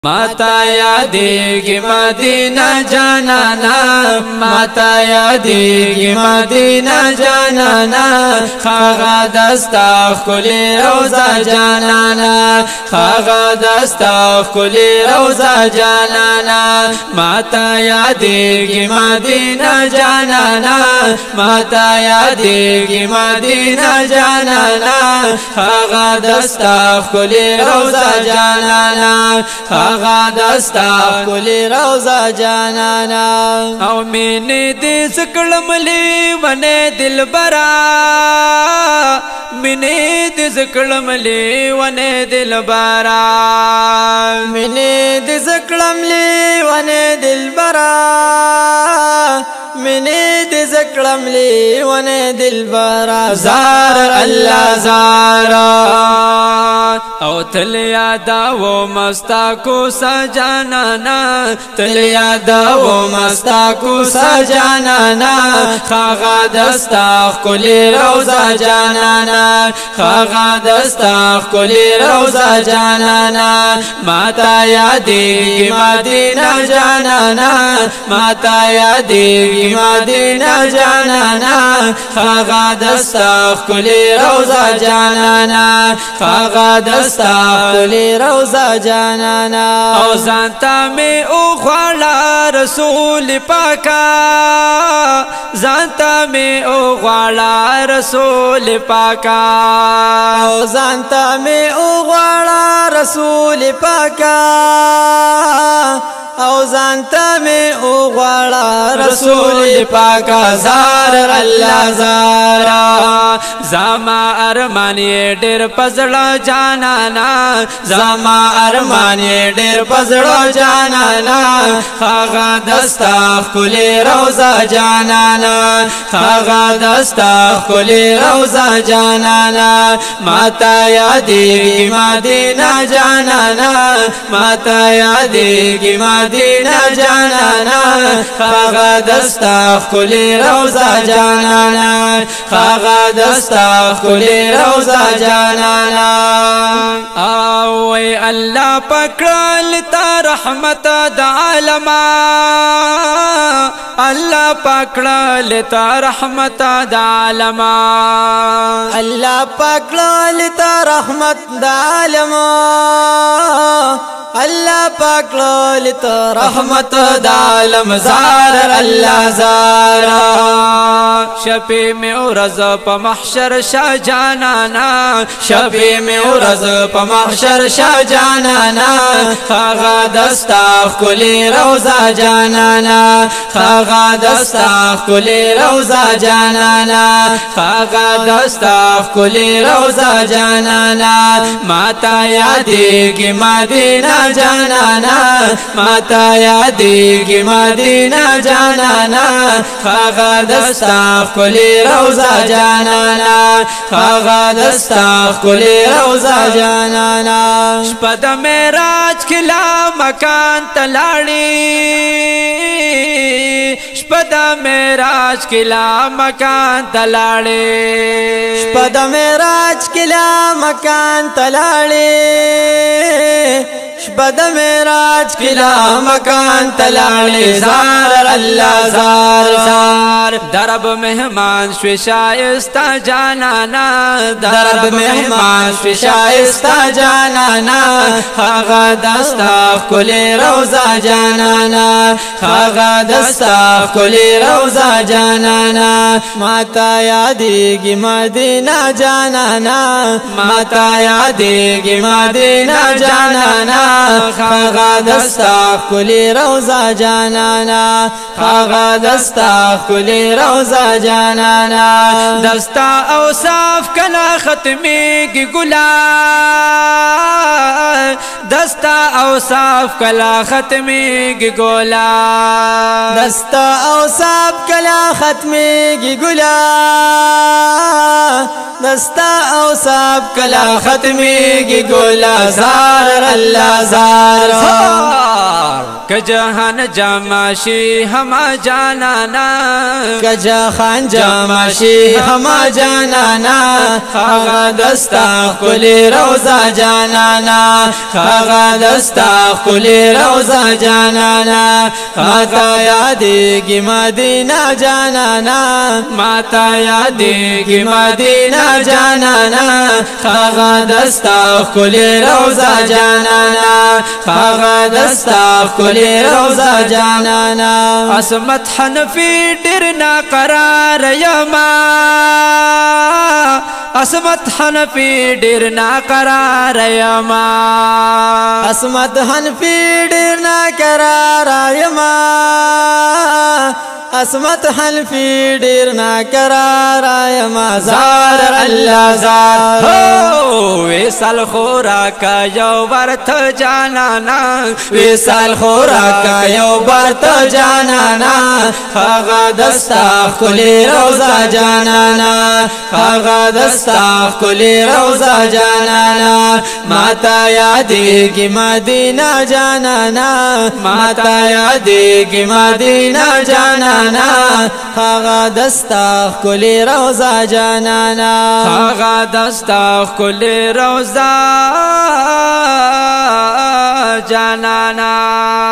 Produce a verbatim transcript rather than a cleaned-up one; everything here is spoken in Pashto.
माता यादेगी मदीना जानाना, माता यादेगी मदीना जानाना, खागा दस्ता खुले रोजा जानाना, खागा दस्ता खुले रोजा जानाना, माता यादेगी मदीना जानाना, माता यादेगी मदीना जानाना, खागा दस्ता खुले रोजा जानाना, खागा दस्ता खुले रोजा जानाना। او मैंने दिस कलमली वने दिल बरा, मैंने दिस कलमली वने दिल बरा, मैंने दिस कलमली वने दिल बरा, मैंने दिस कलमली वने दिल बरा, जार अल्लाह ज़ारा او تل یادا و مستا کو سجانانا، تل یادا و مستا کو سجانانا، خاغا دستا کلی روزا جانانا، خاغا دستا کلی روزا جانانا، ماتا یادی مدینہ جانانا، ماتا یادی مدینہ جانانا، خاغا دستا کلی روزا جانانا، خاغا دستا खुली रोजा जानाना। او जानता में ओ ख्वाला रसूल पाका, जानता में ओ ख्वाला रसूल पाका, او जानता में ओ ख्वाला रसूल पाका, او जानता में ओ ख्वाला रसूल पाका, जार अल्लाह ज़ारा ज़मा अरमान ये डेर पजड़ा जानाना, ज़मा अरमान ये डेर पजड़ा जानाना, खागा दस्ता खुले रोजा जानाना, खागा दस्ता खुले रोजा जानाना, माता यादेगी मदीना जानाना, माता यादेगी मदीना जानाना, खागा दस्ता खुले रोजा जानाना, खागा दस्ता खुले रोजा जानाना। आओ अल्लाह पकड़ लेता रहमत दालमा, अल्लाह पकड़ लेता रहमत दालमा, अल्लाह पकड़ लेता रहमत दालमा, अल्लाह पकड़ लेता रहमत दालम, जार अल्लाह ज़ारा शफी में उरज़ प महशर शाह जानाना, शफी में उरज़ प महशर शाह जानाना, खागा दस्ता खुले रोजा जानाना, खागा दस्ता खुले रोजा जानाना, खागा दस्ता खुले रोजा जानाना, माता यादेगी मदीना जानाना, माता यादेगी मदीना जानाना, खागा दस्ता खुले रोजा जानाना, खागा दस्ता खुले रोजा जानाना। शपद मेराज खिला मकान तलाड़ी, शपद मेराज खिला मकान तलाड़ी, शपद मेराज खिला मकान तलाड़ी, शपद मेराज खिला मकान तलाड़ी, जार अल्लाह जार जार दरब मेहमान शाइस्ता जानाना, दरब मेहमान शाइस्ता जानाना, खागा दस्ता खुले रोजा जानाना, खागा दस्ता खुले रोजा जानाना, माता यादेगी मदीना जानाना, माता यादेगी मदीना जानाना, खागा दस्ता खुले रोजा जानाना, खागा दस्ता खुले रोजा जानाना, दस्ता औसाफ कला खत्मी की गुला, दस्ता औसाफ कला खत्मी की गोला, दस्ता औसाफ कला खत्मी की गुला, दस्ता औसाफ कला खत्मी की गोला, जार अल्लाह जार که جهان جمع شي هما جانانا که جهان جمع شي هما جانانا هغه دستا کلی روزا جانانا هغه دستا کلی روزا جانانا ماتا یادیږي مدینه جانانا ماتا یادیږي مدینه جانانا هغه دستا کلی روزا جانانا هغه دستا کلی روزا جانانا عصمت حنفی ډیر ناقرار یما عصمت حنفی ډیر ناقرار یما عصمت حنفی ډیر ناقرار یما عصمت حنفی ډیر ناقرار یما زار الله زار هو وصال خوراکا یو ورته جانانا وصال خوراکا یو ورته جانانا هغه دستا کلی روزا جانانا هغه دستا کلی روزا جانانا ماتا یادیږي مدینه جانانا ماتا یادیږي مدینه جانانا هغه دستا کلی روزا جانانا هغه دستا کلی روزا جانانا